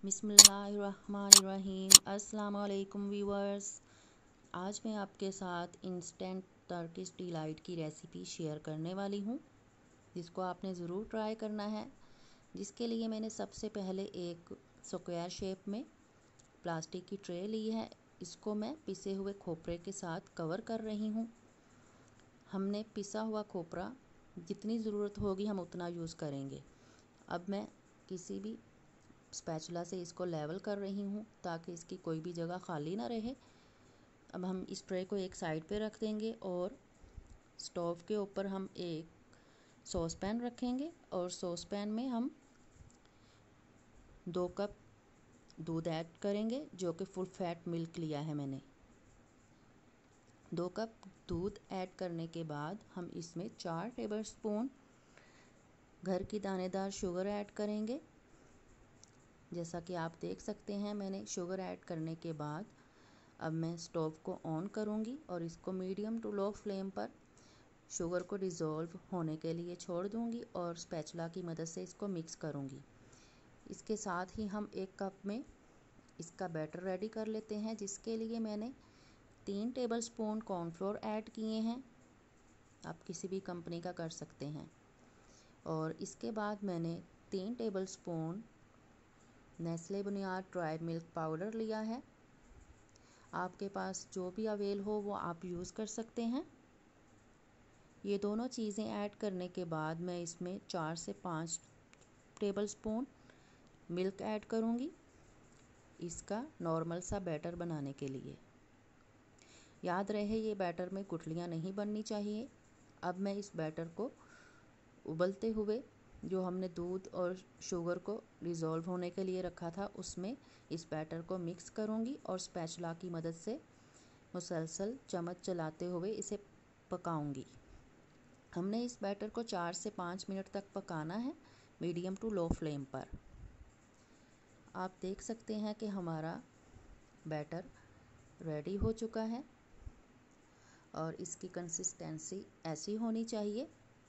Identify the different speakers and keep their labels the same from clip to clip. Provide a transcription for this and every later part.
Speaker 1: बिस्मिल्लाहिर्रहमानिर्रहीम। अस्सलाम वालेकुम व्यूअर्स। आज मैं आपके साथ इंस्टेंट टर्किश डिलाइट की रेसिपी शेयर करने वाली हूँ, जिसको आपने ज़रूर ट्राई करना है। जिसके लिए मैंने सबसे पहले एक स्क्वायर शेप में प्लास्टिक की ट्रे ली है। इसको मैं पिसे हुए खोपरे के साथ कवर कर रही हूँ। हमने पिसा हुआ खोपरा जितनी ज़रूरत होगी हम उतना यूज़ करेंगे। अब मैं किसी भी स्पैचुला से इसको लेवल कर रही हूँ ताकि इसकी कोई भी जगह खाली ना रहे। अब हम इस ट्रे को एक साइड पे रख देंगे और स्टोव के ऊपर हम एक सॉस पैन रखेंगे और सॉस पैन में हम 2 कप दूध ऐड करेंगे, जो कि फुल फैट मिल्क लिया है मैंने। 2 कप दूध ऐड करने के बाद हम इसमें 4 टेबलस्पून घर की दानेदार शुगर ऐड करेंगे। जैसा कि आप देख सकते हैं, मैंने शुगर ऐड करने के बाद अब मैं स्टोव को ऑन करूंगी और इसको मीडियम टू लो फ्लेम पर शुगर को डिज़ोल्व होने के लिए छोड़ दूंगी और स्पैचुला की मदद से इसको मिक्स करूंगी। इसके साथ ही हम 1 कप में इसका बैटर रेडी कर लेते हैं, जिसके लिए मैंने 3 टेबलस्पून कॉर्नफ्लोर ऐड किए हैं। आप किसी भी कंपनी का कर सकते हैं। और इसके बाद मैंने 3 टेबलस्पून नेस्ले बुनियाद ड्राई मिल्क पाउडर लिया है। आपके पास जो भी अवेल हो वो आप यूज़ कर सकते हैं। ये दोनों चीज़ें ऐड करने के बाद मैं इसमें 4 से 5 टेबलस्पून मिल्क ऐड करूँगी, इसका नॉर्मल सा बैटर बनाने के लिए। याद रहे ये बैटर में गुठलियाँ नहीं बननी चाहिए। अब मैं इस बैटर को उबलते हुए जो हमने दूध और शुगर को डिज़ोल्व होने के लिए रखा था उसमें इस बैटर को मिक्स करूँगी और स्पैचुला की मदद से मुसलसल चम्मच चलाते हुए इसे पकाऊँगी। हमने इस बैटर को 4 से 5 मिनट तक पकाना है, मीडियम टू लो फ्लेम पर। आप देख सकते हैं कि हमारा बैटर रेडी हो चुका है और इसकी कंसिस्टेंसी ऐसी होनी चाहिए।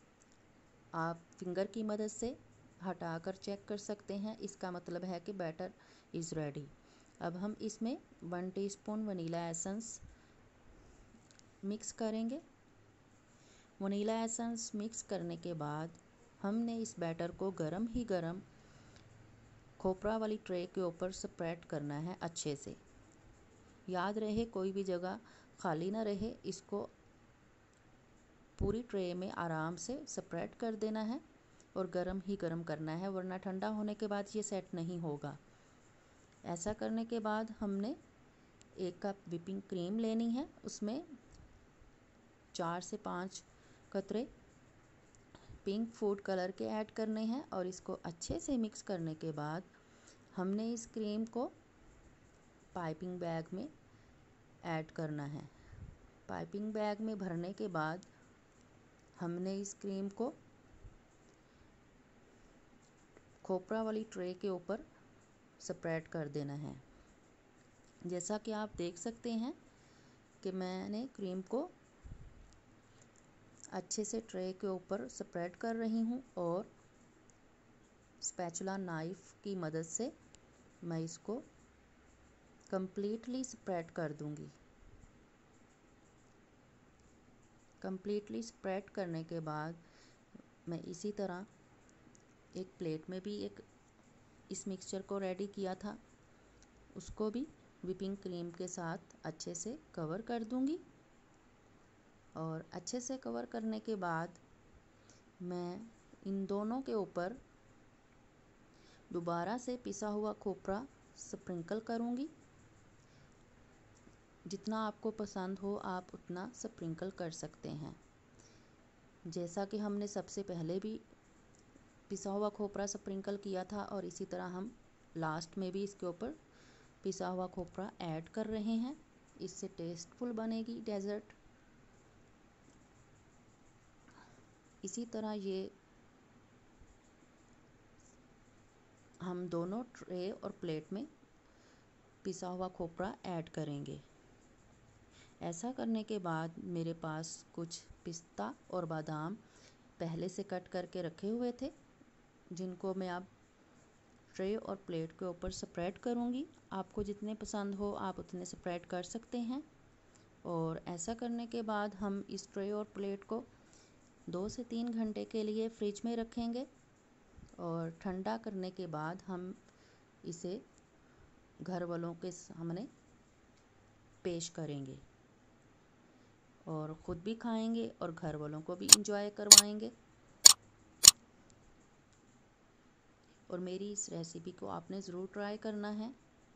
Speaker 1: आप फिंगर की मदद से हटाकर चेक कर सकते हैं, इसका मतलब है कि बैटर इज़ रेडी। अब हम इसमें 1 टीस्पून वनीला एसेंस मिक्स करेंगे। वनीला एसेंस मिक्स करने के बाद हमने इस बैटर को गरम ही गरम खोपरा वाली ट्रे के ऊपर स्प्रेड करना है अच्छे से। याद रहे कोई भी जगह खाली ना रहे, इसको पूरी ट्रे में आराम से स्प्रेड कर देना है और गरम ही गरम करना है, वरना ठंडा होने के बाद ये सेट नहीं होगा। ऐसा करने के बाद हमने 1 कप व्हिपिंग क्रीम लेनी है, उसमें 4 से 5 कतरे पिंक फूड कलर के ऐड करने हैं और इसको अच्छे से मिक्स करने के बाद हमने इस क्रीम को पाइपिंग बैग में ऐड करना है। पाइपिंग बैग में भरने के बाद हमने इस क्रीम को खोपरा वाली ट्रे के ऊपर स्प्रेड कर देना है। जैसा कि आप देख सकते हैं कि मैंने क्रीम को अच्छे से ट्रे के ऊपर स्प्रेड कर रही हूँ और स्पैचुला नाइफ की मदद से मैं इसको कंप्लीटली स्प्रेड कर दूँगी। कंप्लीटली स्प्रेड करने के बाद मैं इसी तरह एक प्लेट में भी इस मिक्सचर को रेडी किया था, उसको भी व्हिपिंग क्रीम के साथ अच्छे से कवर कर दूंगी। और अच्छे से कवर करने के बाद मैं इन दोनों के ऊपर दोबारा से पिसा हुआ खोपरा स्प्रिंकल करूंगी। जितना आपको पसंद हो आप उतना स्प्रिंकल कर सकते हैं। जैसा कि हमने सबसे पहले भी पिसा हुआ खोपरा स्प्रिंकल किया था और इसी तरह हम लास्ट में भी इसके ऊपर पिसा हुआ खोपरा ऐड कर रहे हैं। इससे टेस्टफुल बनेगी डेजर्ट। इसी तरह ये हम दोनों ट्रे और प्लेट में पिसा हुआ खोपरा ऐड करेंगे। ऐसा करने के बाद मेरे पास कुछ पिस्ता और बादाम पहले से कट करके रखे हुए थे, जिनको मैं अब ट्रे और प्लेट के ऊपर स्प्रेड करूँगी। आपको जितने पसंद हो आप उतने स्प्रेड कर सकते हैं। और ऐसा करने के बाद हम इस ट्रे और प्लेट को 2 से 3 घंटे के लिए फ्रिज में रखेंगे और ठंडा करने के बाद हम इसे घर वालों के सामने पेश करेंगे और ख़ुद भी खाएंगे और घर वालों को भी इंजॉय करवाएंगे। और मेरी इस रेसिपी को आपने ज़रूर ट्राई करना है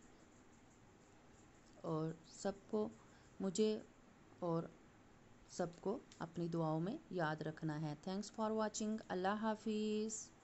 Speaker 1: और सबको मुझे और सबको अपनी दुआओं में याद रखना है। Thanks for watching. अल्लाह हाफिज़।